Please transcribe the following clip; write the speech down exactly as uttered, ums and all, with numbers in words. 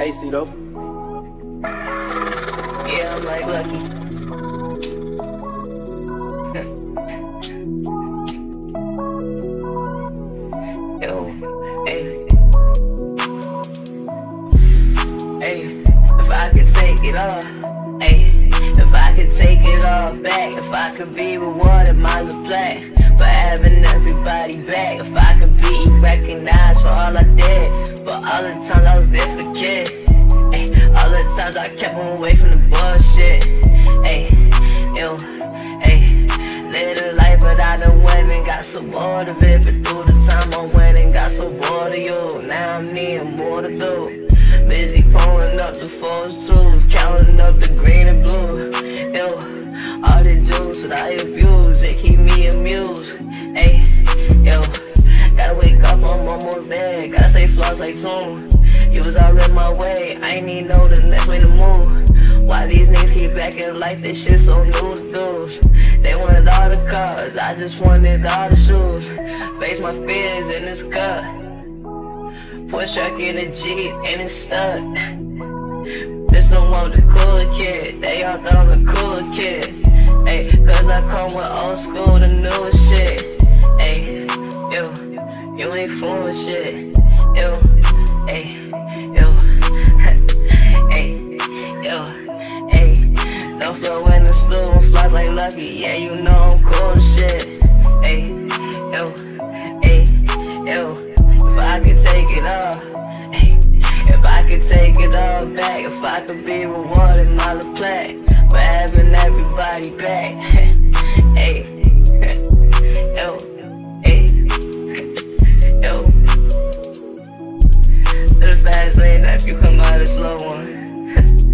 Hey, Sito. Yeah, I'm like Lucky. Yo, hey, hey, if I could take it all, hey, if I could take it all back, if I could be rewarded, might as well play for having everybody back. If I could be recognized for all I did, for all the times I was there for the kid, hey, all the times I kept them away from the bullshit, hey, yo, hey, live the life, but I done went and got so bored of it. But through the time I went and got so bored of you, now I'm needing more to do. Busy pulling up the fours twos, counting up the green and blue. Yo, all the juice that I abuse, it keep me amused. Hey, yo, gotta wake up, I'm almost there. Gotta stay floss like soon. You was all in my way, I ain't need know the next way to move. Why these niggas keep acting like this shit so new to dudes? They wanted all the cars, I just wanted all the shoes. Face my fears in this cup. Push truck in a Jeep and it's stuck. This the one with the cool kid, they all thought I'm the cool kid. Ay, cause I come with old school, the newest shit. Ay, yo, you ain't fooling shit. Yo, ay, yo, ay, yo, ay. Don't flow in the stool, flies like Lucky, yeah, you know I'm cool as shit. Ay, yo, ay, yo, if I could take it all, ay, if I could take it all back, if I could be rewarded, my little play for having everybody back. Hey, yo, hey, yo, to the fast lane, if you come out of the slow one.